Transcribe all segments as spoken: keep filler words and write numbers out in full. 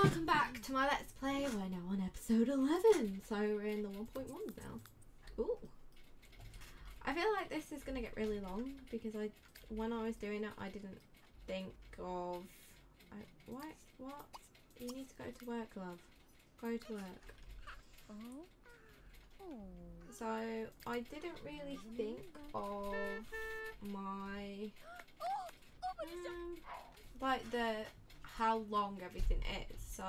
welcome back to my Let's Play. We're now on episode eleven, so we're in the one point ones now. Ooh. I feel like this is going to get really long because I, when I was doing it, I didn't think of... I, what? What? You need to go to work, love. Go to work. Oh. So, I didn't really think of my... Um, like the... how long everything is, so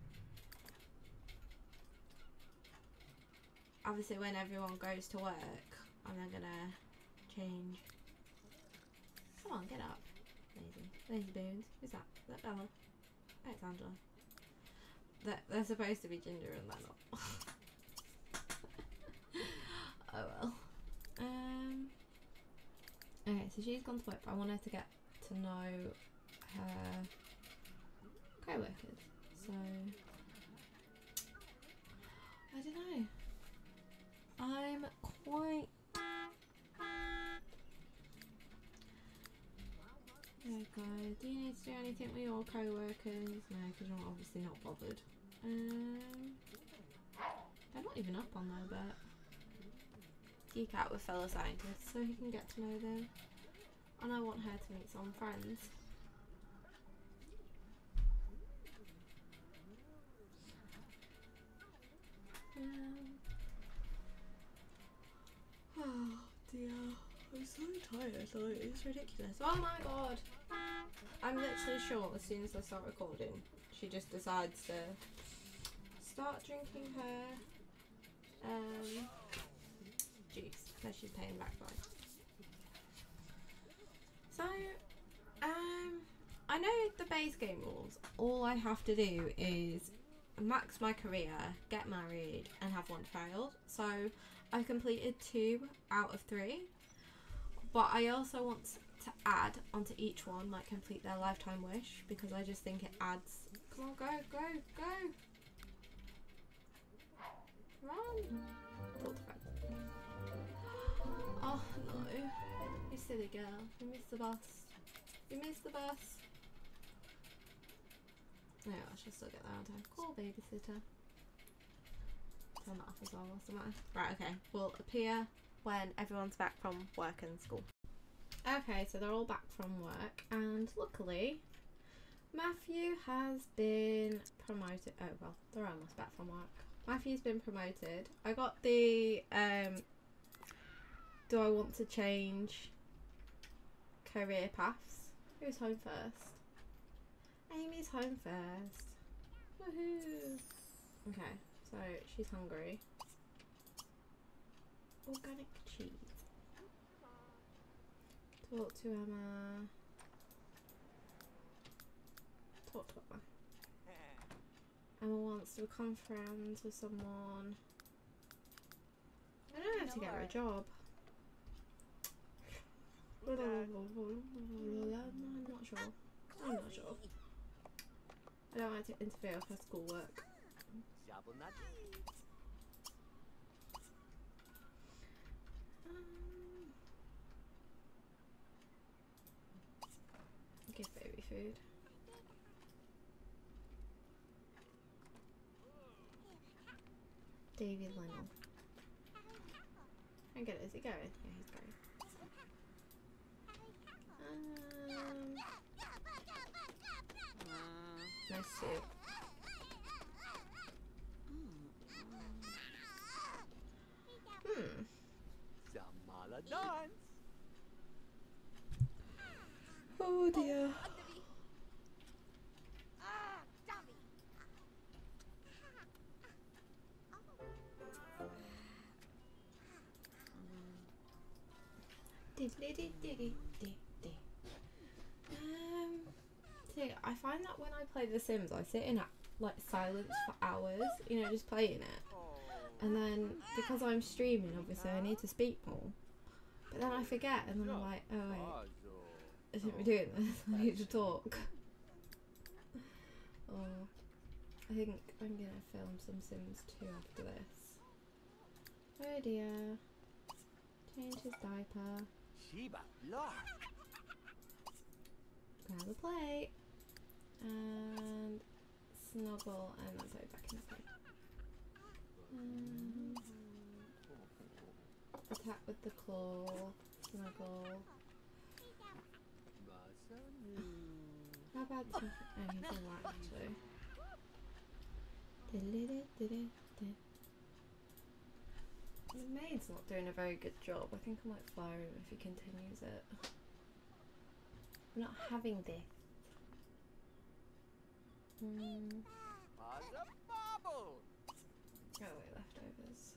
obviously when everyone goes to work I'm then gonna change. Come on, get up. Lazy. Lazy bones. Who's that? Is that Bella? Oh, it's Angela. They're, they're supposed to be Ginger and they're not. Oh well. Um. Okay, so she's gone to work, but I want her to get to know her co-workers, so I don't know. I'm quite... There go. Do you need to do anything with your co-workers? No, because you're obviously not bothered. Um, they're not even up on there, but geek out with fellow scientists so he can get to know them. And I want her to meet some friends. Um, oh dear, I'm so tired, like, it's ridiculous. Oh my god! I'm literally sure as soon as I start recording, she just decides to start drinking her um, juice that she's paying back by. So, um, I know the base game rules. All I have to do is max my career, get married, and have one child. So I've completed two out of three, but I also want to add onto each one, like complete their lifetime wish, because I just think it adds. Come on, go, go, go! Run! Talk to friends. Oh no, you silly girl! You missed the bus. You missed the bus. No, I should still get that on time. Call babysitter. Turn that off as well, what's the matter? Right, okay. We'll appear when everyone's back from work and school. Okay, so they're all back from work, and luckily, Matthew has been promoted. Oh, well, they're almost back from work. Matthew's been promoted. I got the, um, do I want to change career paths? Who's home first? Amy's home first. Woohoo! Okay, so she's hungry. Organic cheese. Talk to Emma. Talk to Emma. Emma wants to become friends with someone. I don't have to get her a job. I'm not sure. I'm not sure. I don't like to interfere with her schoolwork. Um, give baby food. David Lennell. I get it. Is he going? Yeah, he's going. Um, nice suit. Hmm. Oh dear. Um, see, I find that when I play The Sims, I sit in like silence for hours, you know, just playing it. And then because I'm streaming, obviously I need to speak more. But then I forget, and then I'm like, oh wait, I shouldn't be doing this. I need to talk. Oh, I think I'm gonna film some Sims two after this. Oh dear. Change his diaper. Grab a plate. And snuggle, and then put it back in the crate. Um, attack with the claw, snuggle. How about the... Oh, he's alright actually. The maid's not doing a very good job. I think I might fire him if he continues it. I'm not having this. Mm. Oh wait, leftovers.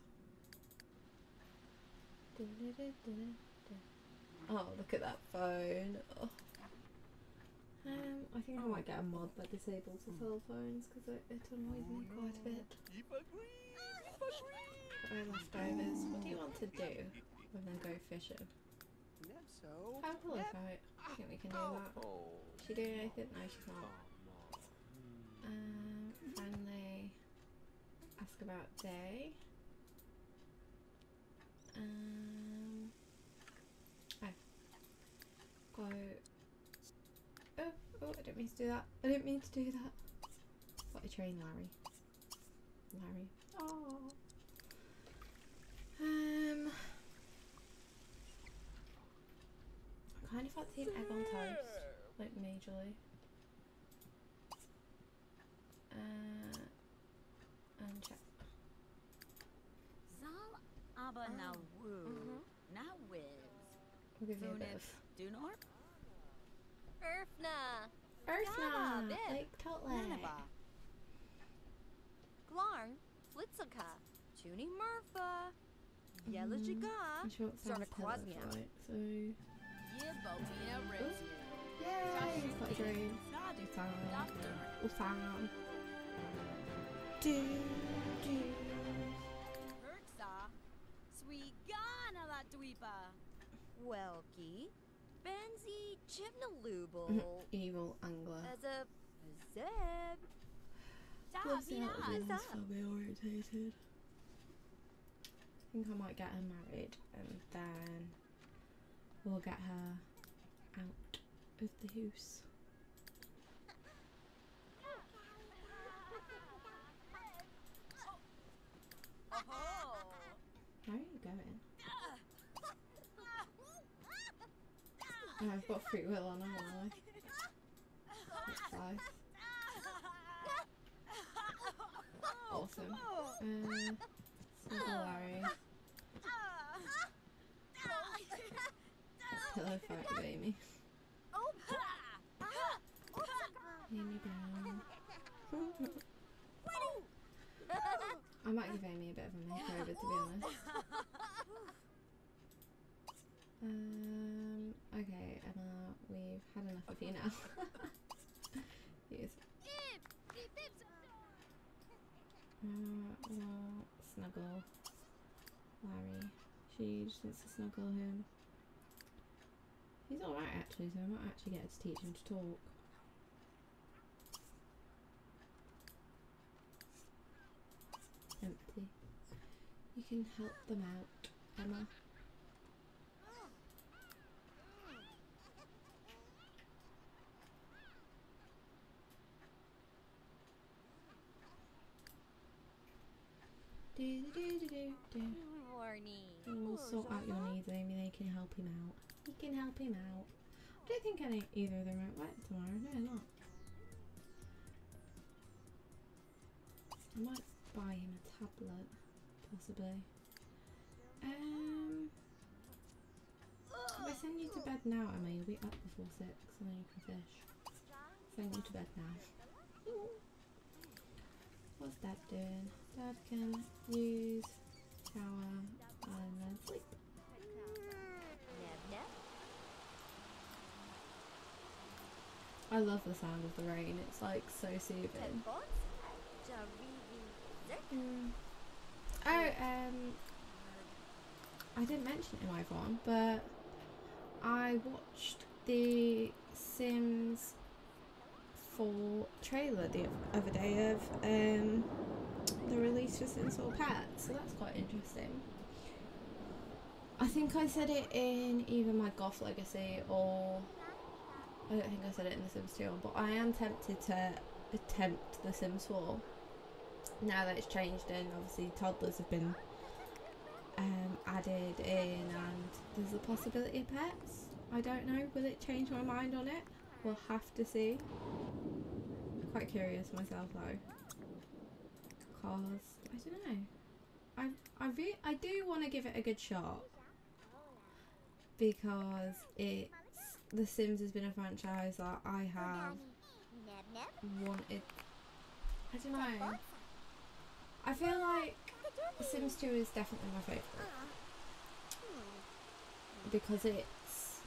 Oh, look at that phone. Oh. Um, I think I might get a mod that disables the cell phones because it, it annoys me quite a bit. Oh, leftovers. What do you want to do? And then go fishing. Oh, hello, fight. I think we can do that. Is she doing anything? No, she's not. Um, finally, ask about day. Um, oh, go. Oh, oh! I didn't mean to do that. I didn't mean to do that. Got a train, Larry. Larry. Oh. Um, I kind of fancy an egg on toast, like majorly. Uh, and check. Zal aber na woo, na wiz. We'll give you a bit of Dunor? Urfna. Ursna, bit. like totally. Nanaba. Glarn. Flitsuka. Chuni Murpha. Yella Mm, Jiga. I'm sure it sounds Starna Kwasnia. right, so... Yibomina Rizu. Yay! He's got a dream. Sadu. Usam. Doctor. Usam. Do, do. Hertza. Swigana la dweepa. Welky. Benzi Chibnalooble. Evil angler. As a Zeb. Lives out of Davina. one's family orientated. I think I might get her married and then we'll get her out of the house. Oh. How are you going? Oh, I've got free will on, haven't I? That's nice. Awesome. Uh, Snuggle Larry. Hello, fight with Amy. Amy Brown. I might give Amy a bit of a makeover, to be honest. Um, okay, Emma, we've had enough of you now. Yes. Uh, well, snuggle Larry. She just wants to snuggle him. He's alright actually, so I might actually get her to teach him to talk. Empty. You can help them out, Emma. Do do do do do do. Warning. And we'll sort out your needs, Amy. They can help him out. He can help him out. I don't think any either of them are at work tomorrow. No, not. I might buy him a tablet, possibly. Um, if I send you to bed now, Emma, you'll be up before six, and then you can fish. Send you to bed now. What's Dad doing? Dad can use shower and then sleep. Neb neb. I love the sound of the rain. It's like so soothing. Tedbots. Jarivi. Zek. Mm. Oh, um, I didn't mention it in my vlog, but I watched the Sims four trailer the other day of um the release for Sims four Pets, so that's quite interesting. I think I said it in either my Goth Legacy or I don't think I said it in the Sims two, but I am tempted to attempt The Sims four. Now that it's changed and obviously toddlers have been um, added in and there's a possibility of pets. I don't know, will it change my mind on it? We'll have to see. I'm quite curious myself though. Because, I don't know. I, I, re I do want to give it a good shot. Because it's, The Sims has been a franchise that I have wanted. I don't know. I feel like Sims two is definitely my favourite. Because it's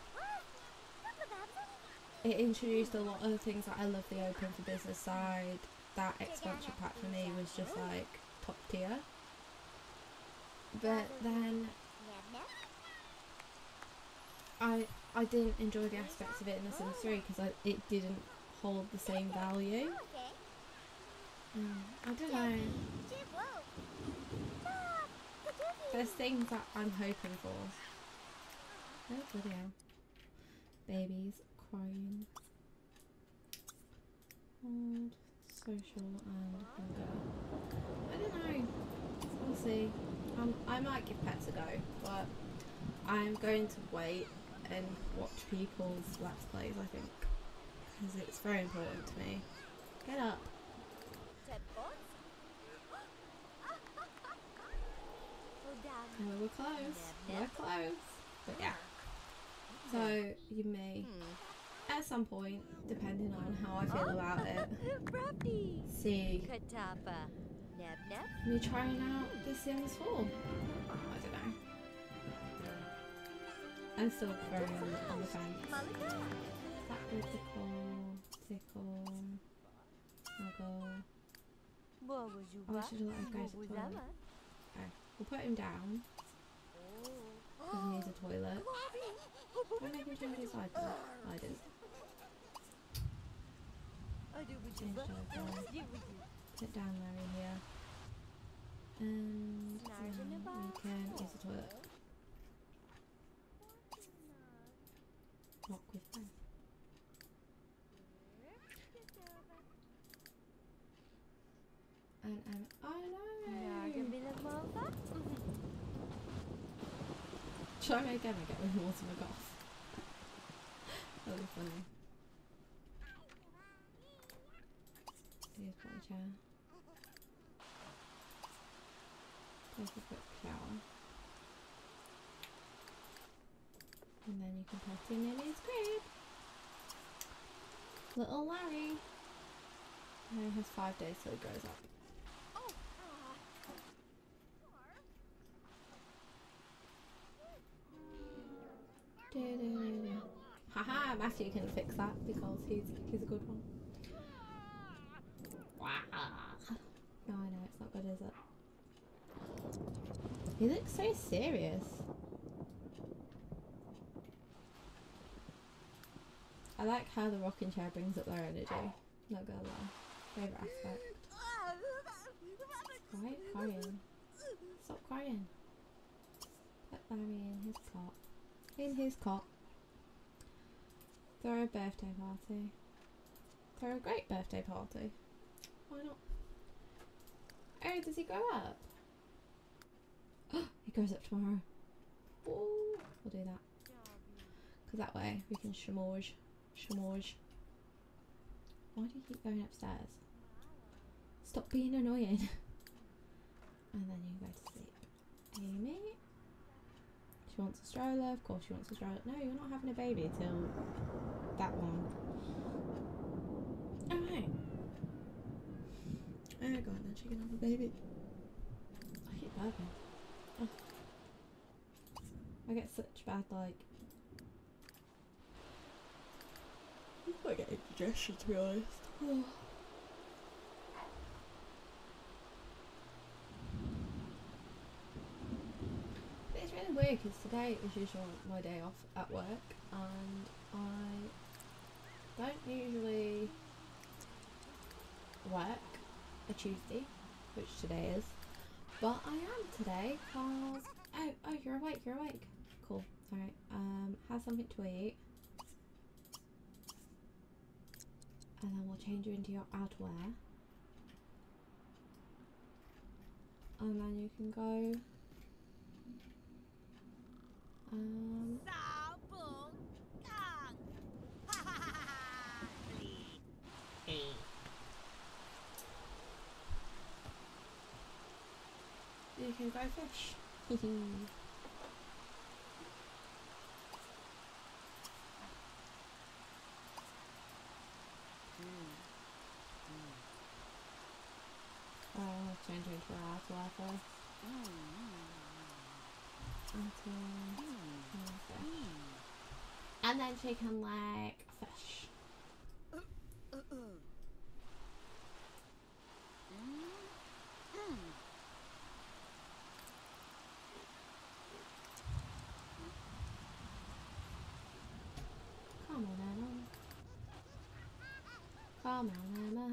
it introduced a lot of the things that I love the open for business side. That expansion pack for me was just like top tier. But then I I didn't enjoy the aspects of it in The Sims three because it didn't hold the same value. Mm, I don't know. There's things that I'm hoping for. Oh, bloody hell. Babies crying. Hold, social and hunger. I don't know. We'll see. Um, I might give pets a go, but I'm going to wait and watch people's Let's Plays, I think. Because it's very important to me. Get up. Oh, we're close. We're close. But yeah. So you may, at some point, depending on how I feel about it, see me trying out The Sims four. I don't know. I'm still very on, on the fence. That would tickle, tickle, snuggle. Oh, I should have let him go to the toilet. Okay, we'll put him down. Because he needs a toilet. Did I make him change his diaper? No, I didn't. Change diaper. Put down Larry here. And um, we can use the toilet. Walk with them. And, and, oh no! Try me again, I get with more to my golf. That'll be funny. Here's my chair. Take a quick shower. And then you can put him in his crib. Little Larry. And he has five days till he grows up. Haha, Matthew can fix that because he's he's a good one. Wow. No, I know it's not good, is it? He looks so serious. I like how the rocking chair brings up their energy. Not gonna lie. Favourite aspect. Why are you crying? Stop crying. Put Larry in his cot. In his cot. Throw a birthday party. Throw a great birthday party. Why not? Oh, does he grow up? He grows up tomorrow. Ooh, we'll do that. Because that way we can shmorge. Shmorge. Why do you keep going upstairs? Stop being annoying. And then you go to sleep. Amy? She wants a stroller. Of course she wants a stroller. No, you're not having a baby till that one. Oh, right. Oh, God, then she can have a baby. I keep burping. Oh. I get such bad, like... I get indigestion, to be honest. Oh. It's really weird because today is usually my day off at work and I don't usually work a Tuesday, which today is, but I am today because, oh, oh, you're awake, you're awake. Cool, alright, um, have something to eat. Uh, And then we'll change you into your outerwear. And then you can go. Um, you can go fish. Oh, I'll change you into our outerwear first. Until, okay. And then she can like fish. Come on, Emma. Come on, Emma.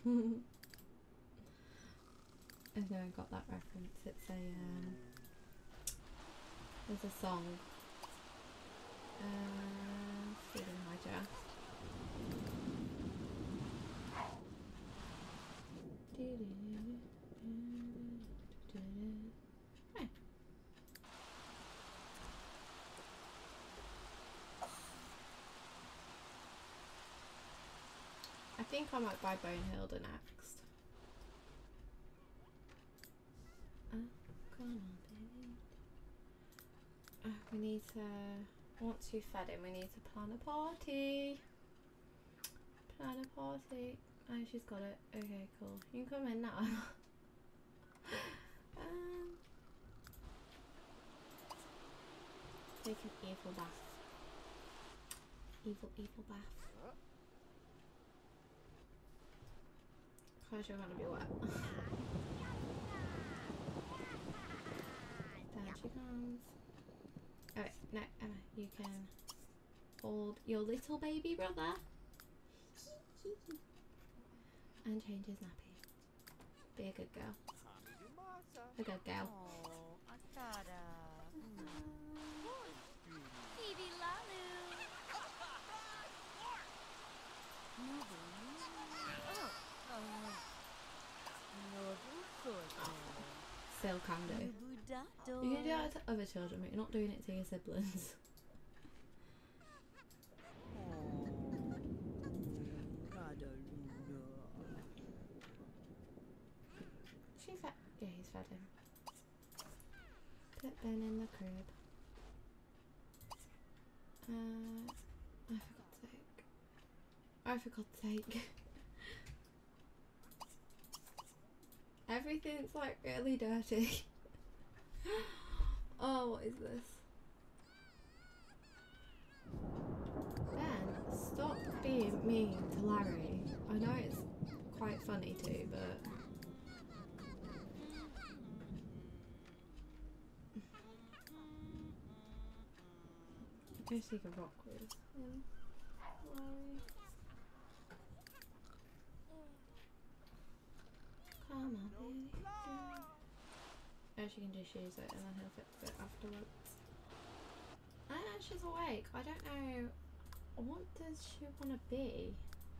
I know I got that reference. It's a um, there's a song. Uh, Feeding My Jazz. Hey. I think I might buy Bonehilda next. Oh, come on, baby. Oh, we need to, once you've fed him, we need to plan a party. Plan a party. Oh, she's got it. Okay, cool. You can come in now. um, take an evil bath. Evil, evil bath. Cause you're gonna be wet. Down she comes. Alright, no, Emma, you can hold your little baby brother and change his nappy. Be a good girl. A good girl. Oh, Akara. Phoebe Lalu. Still can do. You can do it to other children, but you're not doing it to your siblings. She fed. Yeah, he's fed him. Put Ben in the crib. Uh, oh, for God's sake. Oh, for God's sake. Everything's like really dirty. Oh, what is this? Ben, stop being mean to Larry. I know it's quite funny too, but I guess he could rock with him. Larry. Come on, baby. Oh, she can just use it and then he'll fix it afterwards. Ah, she's awake. I don't know. What does she want to be?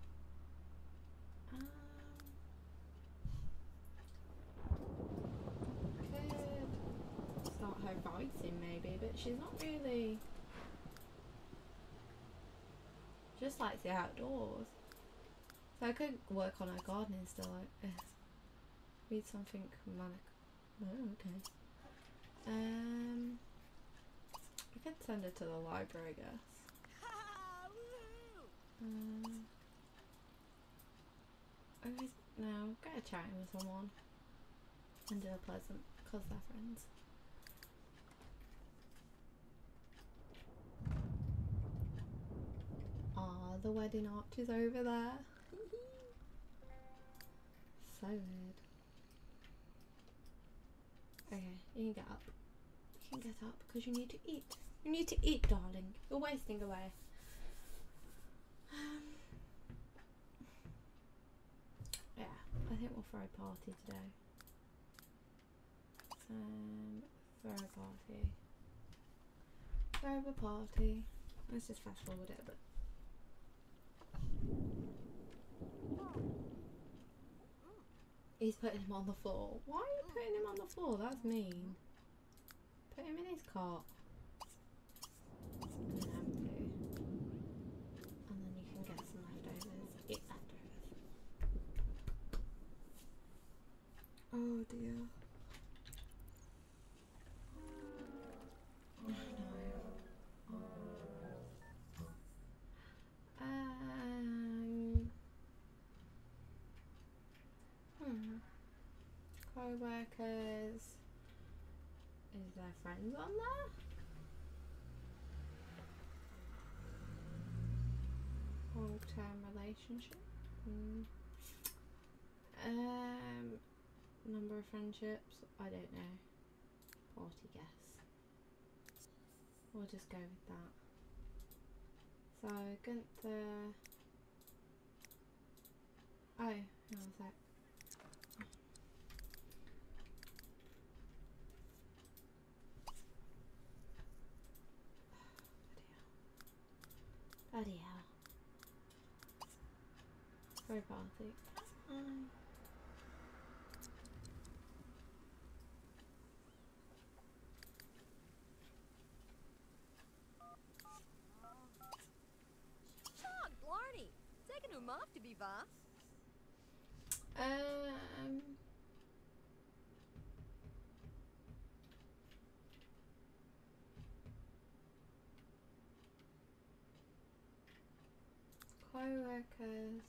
Um, could start her writing maybe, but she's not really. Just likes the outdoors. So I could work on her gardening still. Like, uh, read something manic. Oh, okay. Um, I could send her to the library, I guess. Um, I guess, no, get her chatting with someone. And do a pleasant, because they're friends. Ah, the wedding arch is over there. So weird. Okay, you can get up. You can get up because you need to eat. You need to eat, darling. You're wasting away. Um, yeah, I think we'll throw a party today. Um, throw a party. Throw a party. Let's just fast forward it a bit. He's putting him on the floor. Why are you putting him on the floor? That's mean. Put him in his cot. And empty. And then you can get some leftovers. Eat leftovers. Oh dear. Oh no. Um. Hmm. Co-workers. Is there friends on there? Long-term relationship. Hmm. Um. Number of friendships. I don't know. Party guess. We'll just go with that. So Gunther. Oh, hang on a sec. Bloody hell. Very party. Um. Sean Blarney. Taking him off to be va. Um. Co-workers.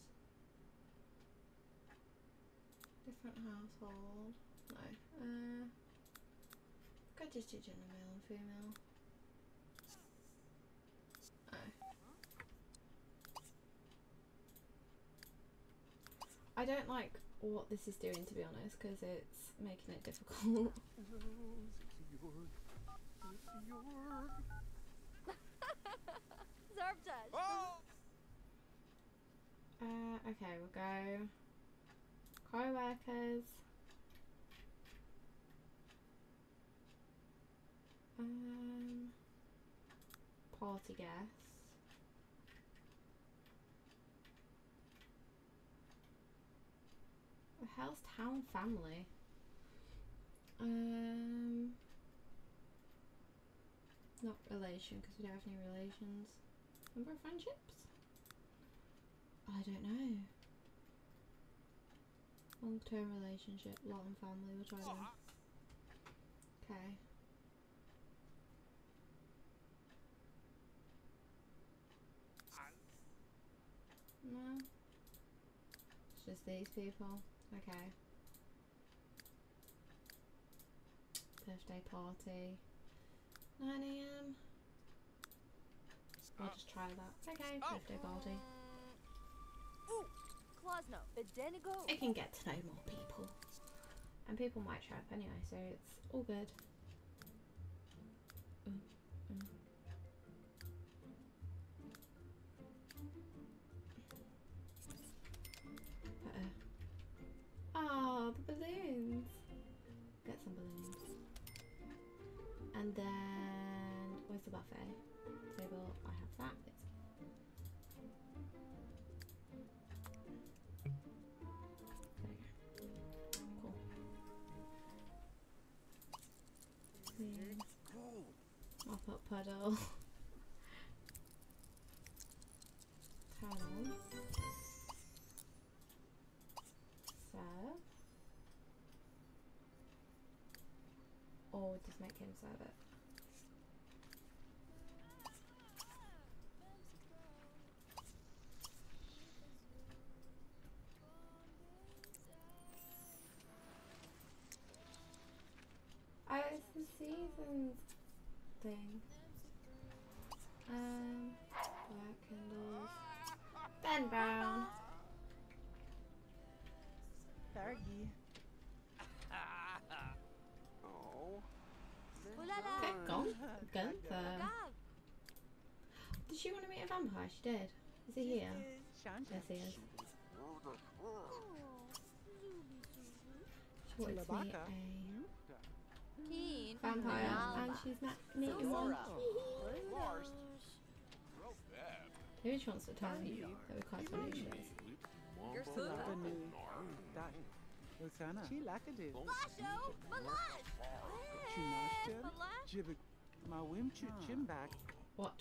Different household. No. Uh. Could just do gender male and female. Oh. I don't like what this is doing, to be honest, because it's making it difficult. Zarbtaj. Uh, okay, we'll go co-workers. Um, party guests. The hell's town family? Um, not relation because we don't have any relations. Number of friendships? I don't know. Long-term relationship, lot and family. We'll try them. Okay. No. It's just these people. Okay. Birthday party. nine A M I'll just try that. Okay, birthday party. Ooh, Klosno. Bedenigo. I can get to know more people. And people might show up anyway, so it's all good. Mm, mm. Oh, the balloons. Get some balloons. And then, where's the buffet table? I have that. It's there you go. Cool. Mm. Mop up puddle. Turn on. Serve. Or just make him serve it. Oh, it's the seasons thing. Um, black candles. Ben Brown. Fergie. Oh. Okay, gone. Gunther. Gav. Did she want to meet a vampire? She did. Is he here? Shanta. Yes, he is. She wanted to meet a Keen. vampire, and she's not meeting one. Maybe she wants to tell me. That would be quite funny if she is. You're Salapa so Nui. That. Rosana. She lakadu. Lasho! Malash! Chunashtim. Malash! Jibik. Mawim chu chimbak. What?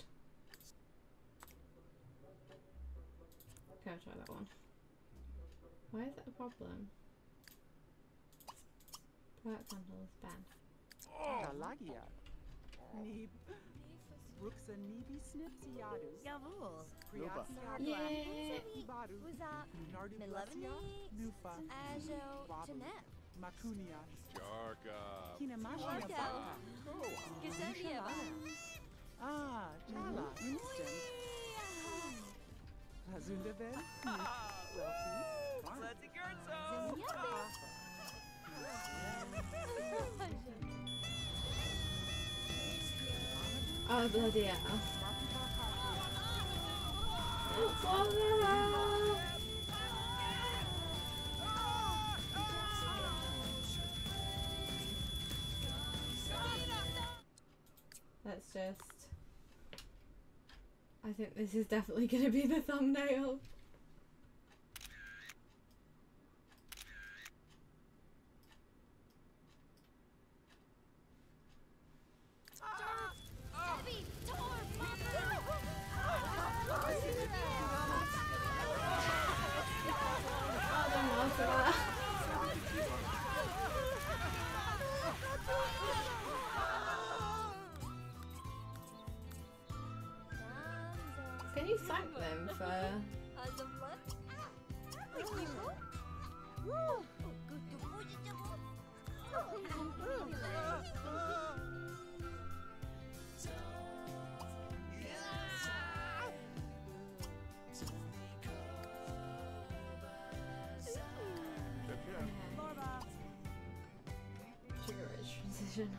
Okay, I'll try that one. Why is that a problem? Work handles, ban. Kalagia. Neeb. Brooksa neebi snips yadu. Gavul. Yeah. Baru. Who's that? Nardu Milevani? Blasia. Nufa. Ajo Wabu. Tanef. Makunia. Jarka. Kinamashia Warka. Baba. Gazembia. Ah, Chala. Instant. Razundaben. Selfie. Let's go. Oh, bloody hell. What the hell? Let's just... I think this is definitely going to be the thumbnail. Can you thank them for... Sugar rich transition?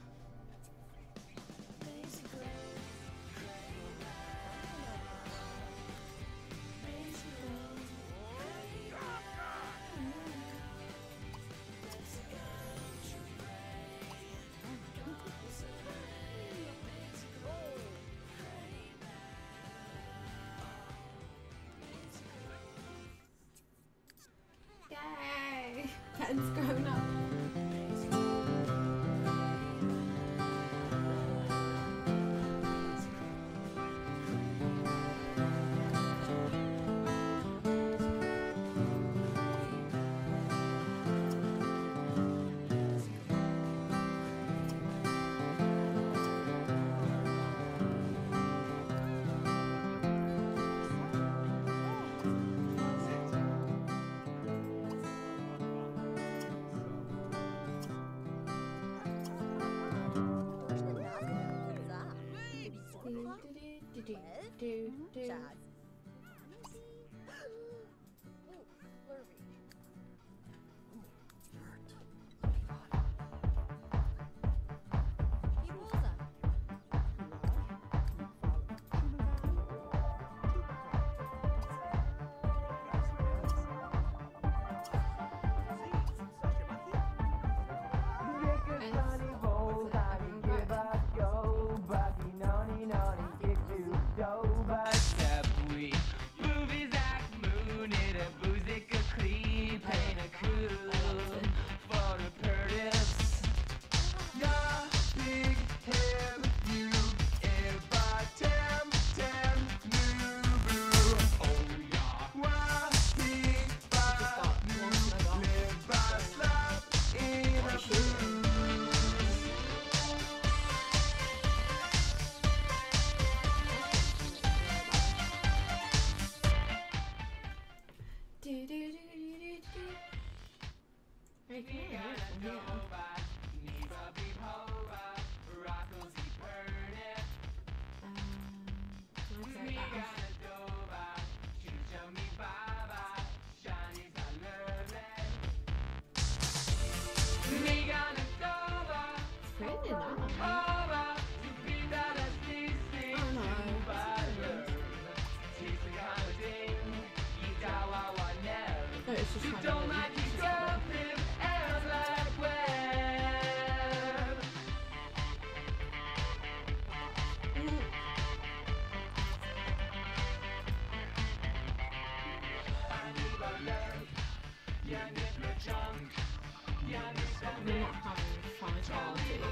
Yay! Ken's grown up. Do, do, do, do, do. We're not having five parties.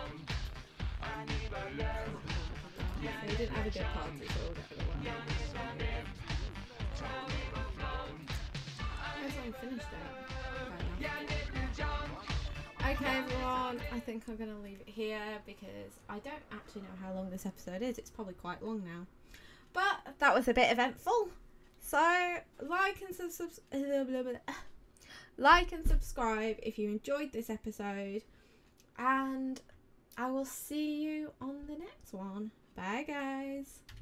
So we didn't have a good party, so we'll get rid of one. Where's I finished it? Okay everyone, I think I'm going to leave it here because I don't actually know how long this episode is. It's probably quite long now. But that was a bit eventful. So like and sub like and subscribe if you enjoyed this episode. And I will see you on the next one. Bye guys.